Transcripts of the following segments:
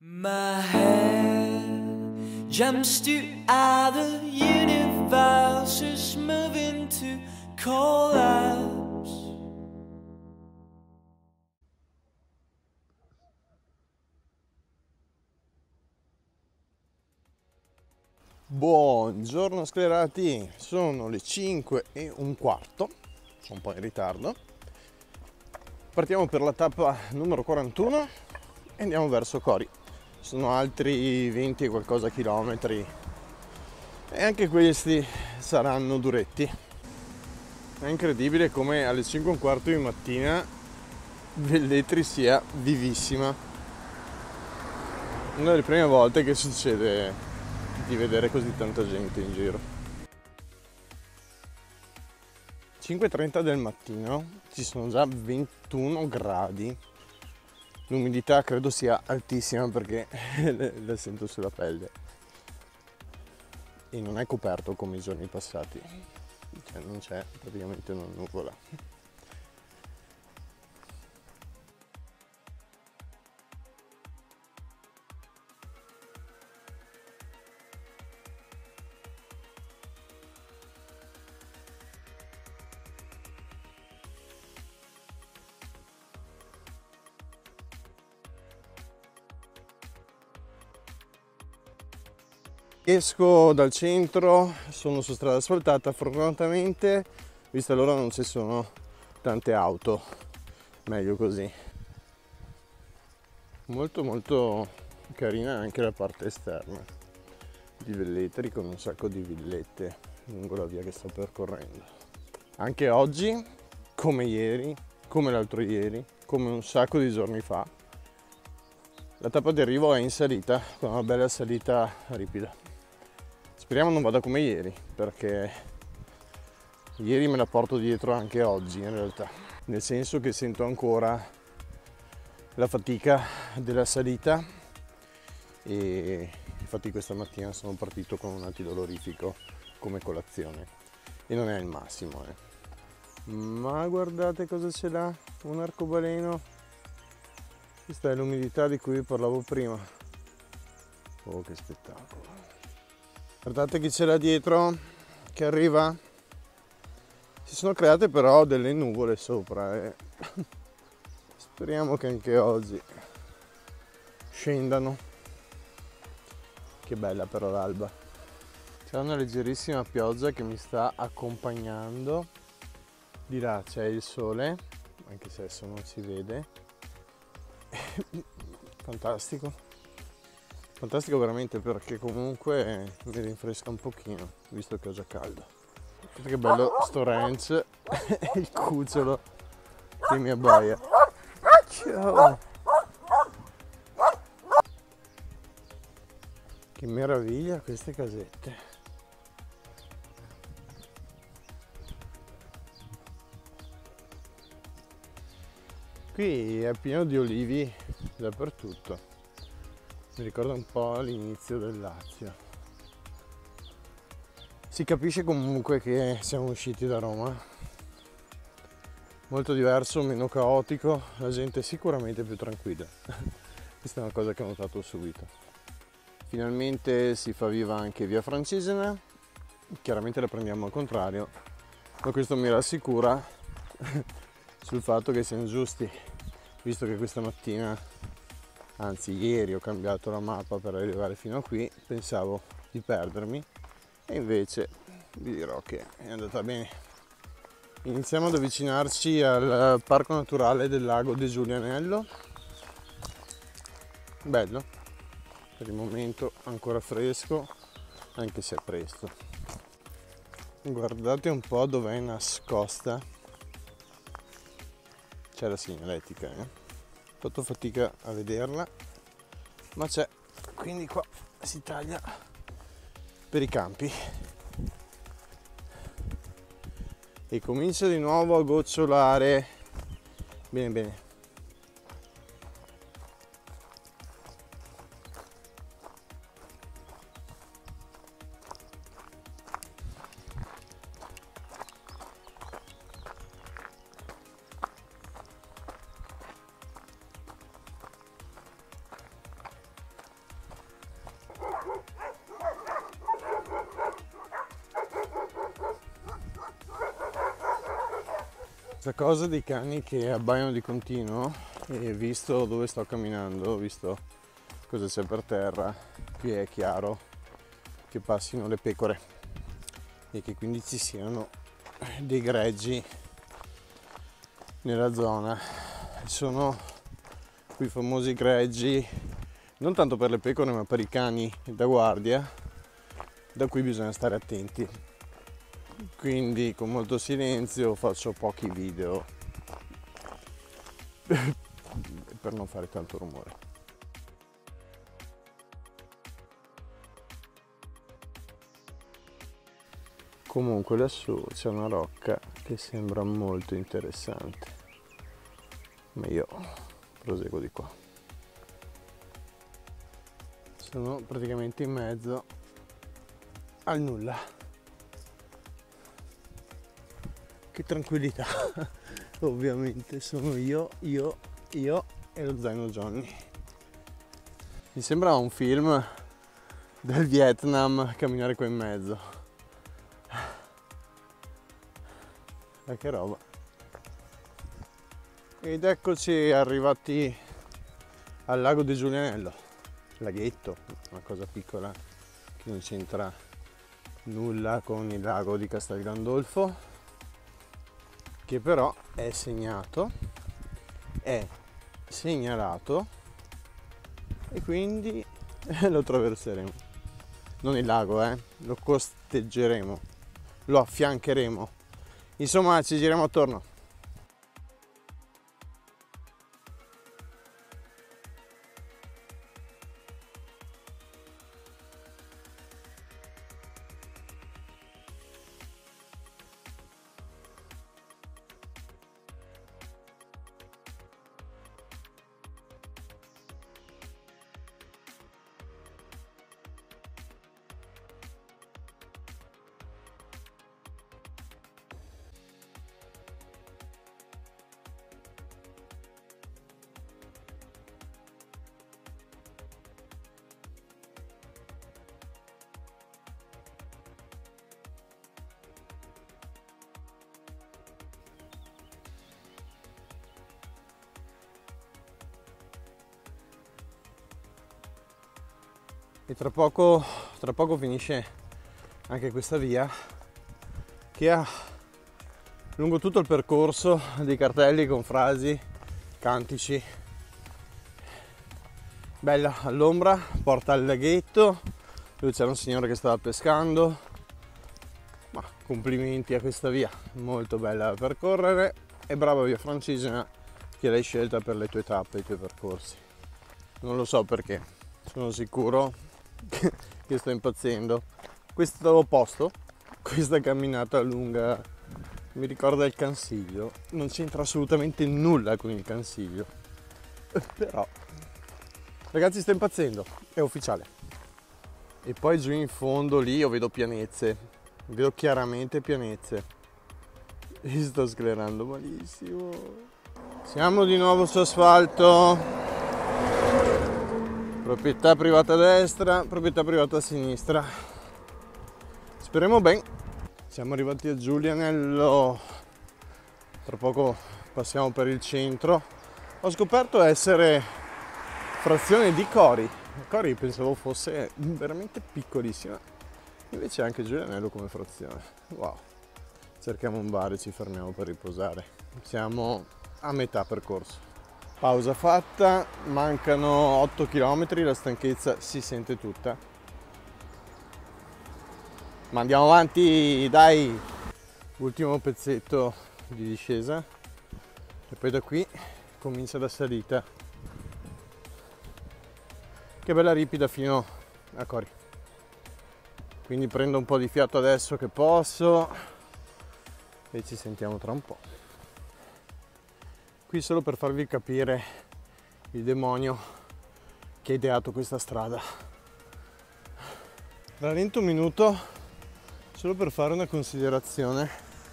My head jumps to other universes, moving to collapse. Buongiorno sclerati, sono le 5:15, sono un po' in ritardo. Partiamo per la tappa numero 41 e andiamo verso Cori. Sono altri 20 e qualcosa chilometri e anche questi saranno duretti. È incredibile come alle 5:15 di mattina Velletri sia vivissima. Una delle prime volte che succede di vedere così tanta gente in giro. 5:30 del mattino, ci sono già 21 gradi. L'umidità credo sia altissima perché la sento sulla pelle. E non è coperto come i giorni passati. Cioè non c'è praticamente una nuvola. Esco dal centro, sono su strada asfaltata, fortunatamente, vista l'ora non ci sono tante auto, meglio così. Molto carina anche la parte esterna di Velletri, con un sacco di villette lungo la via che sto percorrendo. Anche oggi, come ieri, come l'altro ieri, come un sacco di giorni fa, la tappa di arrivo è in salita, con una bella salita ripida. Speriamo non vada come ieri, perché ieri me la porto dietro anche oggi in realtà, nel senso che sento ancora la fatica della salita e infatti questa mattina sono partito con un antidolorifico come colazione e non è il massimo. Ma guardate cosa ce l'ha, un arcobaleno. Questa è l'umidità di cui vi parlavo prima. Oh, che spettacolo. Guardate chi ce l'ha dietro, che arriva. Si sono create però delle nuvole sopra e speriamo che anche oggi scendano. Che bella però l'alba. C'è una leggerissima pioggia che mi sta accompagnando. Di là c'è il sole, anche se adesso non si vede. Fantastico. Fantastico veramente, perché comunque mi rinfresca un pochino, visto che ho già caldo. Guardate che bello sto ranch, il cucciolo che mi abbaia. Ciao! Che meraviglia queste casette. Qui è pieno di olivi dappertutto. Mi ricorda un po' l'inizio del Lazio. Si capisce comunque che siamo usciti da Roma. Molto diverso, meno caotico, la gente è sicuramente più tranquilla. Questa è una cosa che ho notato subito. Finalmente si fa viva anche via Francesina. Chiaramente la prendiamo al contrario, ma questo mi rassicura sul fatto che siamo giusti, visto che questa mattina, anzi ieri, ho cambiato la mappa per arrivare fino a qui, pensavo di perdermi e invece vi dirò che è andata bene. Iniziamo ad avvicinarci al parco naturale del lago di Giulianello. Bello, per il momento ancora fresco, anche se è presto. Guardate un po' dov'è nascosta, c'è la segnaletica, ho fatto fatica a vederla, ma c'è, quindi qua si taglia per i campi e comincia di nuovo a gocciolare. Bene bene. questa cosa dei cani che abbaiano di continuo, e visto dove sto camminando, visto cosa c'è per terra, qui è chiaro che passino le pecore e che quindi ci siano dei greggi nella zona. Sono quei famosi greggi non tanto per le pecore ma per i cani da guardia, da cui bisogna stare attenti. Quindi con molto silenzio faccio pochi video per non fare tanto rumore. Comunque lassù c'è una rocca che sembra molto interessante, ma io proseguo di qua. Sono praticamente in mezzo al nulla. Che tranquillità. Ovviamente sono io e lo zaino Johnny. Mi sembra un film del Vietnam camminare qua in mezzo. Ma che roba. Ed eccoci arrivati al lago di Giulianello. Laghetto, una cosa piccola che non c'entra nulla con il lago di Castel Gandolfo, che però è segnato, è segnalato e quindi lo attraverseremo. Non il lago, lo costeggeremo, lo affiancheremo. Insomma, ci giriamo attorno. E tra poco finisce anche questa via che ha lungo tutto il percorso dei cartelli con frasi, cantici. Bella all'ombra, porta al laghetto dove c'era un signore che stava pescando. Ma complimenti a questa via, molto bella da percorrere, e brava via Francigena che l'hai scelta per le tue tappe, i tuoi percorsi. Non lo so perché, sono sicuro che sto impazzendo. Questo posto, questa camminata lunga, mi ricorda il Cansiglio. Non c'entra assolutamente nulla con il Cansiglio, però ragazzi, sto impazzendo, è ufficiale. E poi giù in fondo lì io vedo pianezze, vedo chiaramente pianezze. Mi sto sclerando malissimo. Siamo di nuovo su asfalto. Proprietà privata a destra, proprietà privata a sinistra. Speriamo bene. Siamo arrivati a Giulianello. Tra poco passiamo per il centro. Ho scoperto essere frazione di Cori. Cori pensavo fosse veramente piccolissima. Invece anche Giulianello come frazione. Wow. Cerchiamo un bar e ci fermiamo per riposare. Siamo a metà percorso. Pausa fatta, mancano 8 km, la stanchezza si sente tutta. Ma andiamo avanti, dai! Ultimo pezzetto di discesa e poi da qui comincia la salita. Che bella ripida fino a Cori. Quindi prendo un po' di fiato adesso che posso e ci sentiamo tra un po'. Qui solo per farvi capire il demonio che ha ideato questa strada. Rallento un minuto solo per fare una considerazione.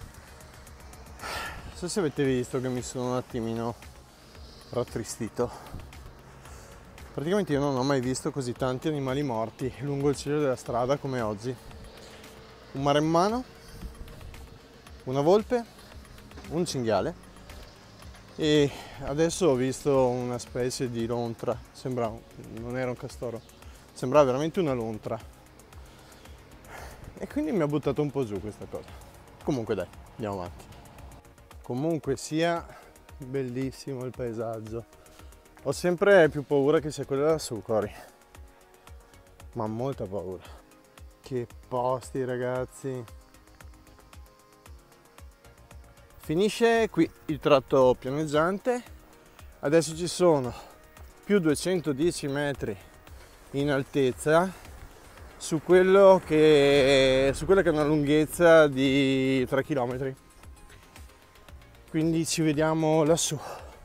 Non so se avete visto che mi sono un attimino rattristito. Praticamente io non ho mai visto così tanti animali morti lungo il ciglio della strada come oggi. Un maremmano, una volpe un cinghiale, e adesso ho visto una specie di lontra, sembrava, non era un castoro, sembrava veramente una lontra, e quindi mi ha buttato un po' giù questa cosa. Comunque dai, andiamo avanti. Comunque sia, bellissimo il paesaggio. Ho sempre più paura che sia quella lassù, Cori, ma molta paura. Che posti, ragazzi. Finisce qui il tratto pianeggiante, adesso ci sono più 210 metri in altezza su quella che è una lunghezza di 3 km, quindi ci vediamo lassù.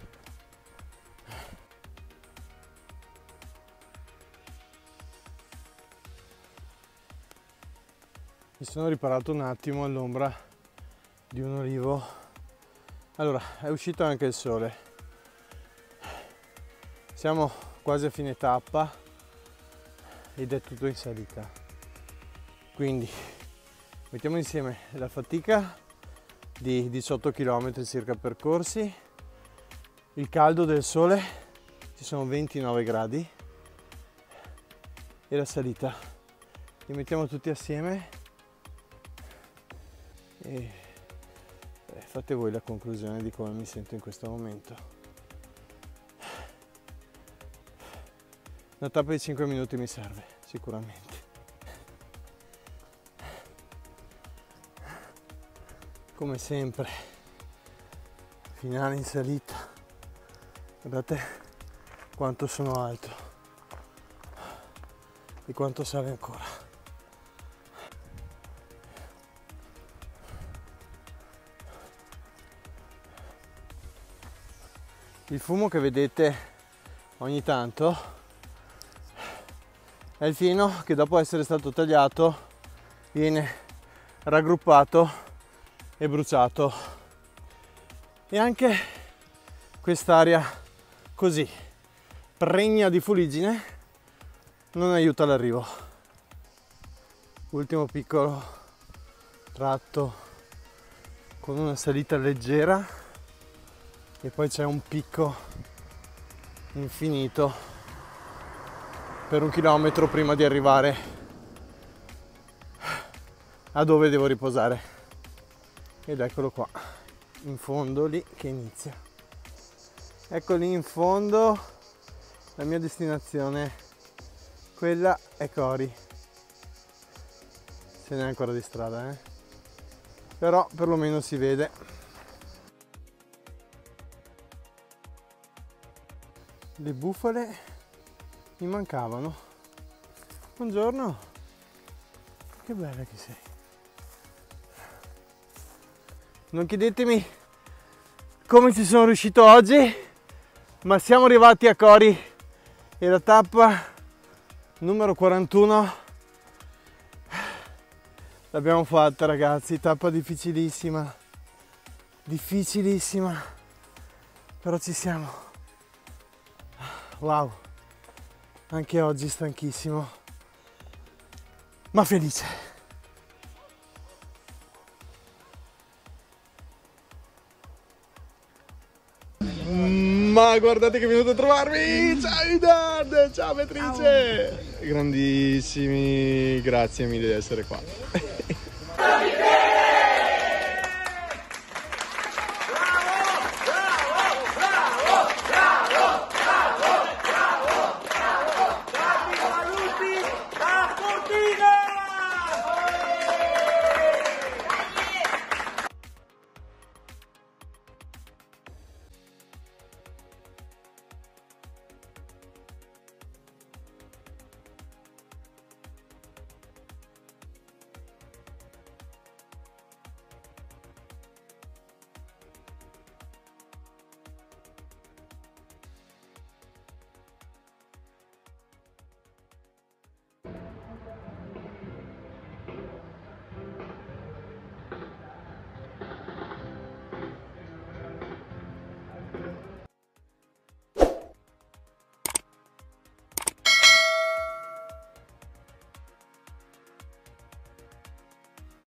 Mi sono riparato un attimo all'ombra di un olivo. Allora, è uscito anche il sole, siamo quasi a fine tappa ed è tutto in salita, quindi mettiamo insieme la fatica di 18 km circa percorsi, il caldo del sole, ci sono 29 gradi, e la salita, li mettiamo tutti assieme e fate voi la conclusione di come mi sento in questo momento. Una tappa di 5 minuti mi serve, sicuramente. Come sempre, finale in salita. Guardate quanto sono alto e quanto sale ancora. Il fumo che vedete ogni tanto è il fieno che dopo essere stato tagliato viene raggruppato e bruciato, e anche quest'aria così pregna di fuliggine non aiuta l'arrivo. Ultimo piccolo tratto con una salita leggera e poi c'è un picco infinito per 1 chilometro prima di arrivare a dove devo riposare, ed eccolo qua in fondo, lì che inizia. Ecco lì in fondo la mia destinazione, quella è Cori. Ce n'è ancora di strada, però perlomeno si vede. Le bufale mi mancavano. Buongiorno, che bella che sei. Non chiedetemi come ci sono riuscito oggi, ma siamo arrivati a Cori e la tappa numero 41 l'abbiamo fatta, ragazzi. Tappa difficilissima, difficilissima, però ci siamo. Wow, anche oggi stanchissimo, ma felice. Ma guardate che è venuto a trovarmi! Ciao Idan! Ciao Beatrice! Grandissimi, grazie mille di essere qua.